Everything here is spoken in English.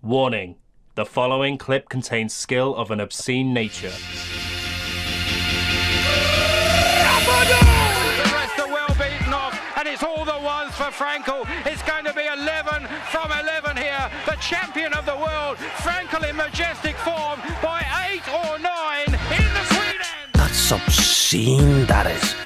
Warning: the following clip contains skill of an obscene nature. The rest are well beaten off, and it's all the ones for Frankel. It's going to be 11 from 11 here. The champion of the world, Frankel in majestic form by 8 or 9 in the Sweden. That's obscene, that is.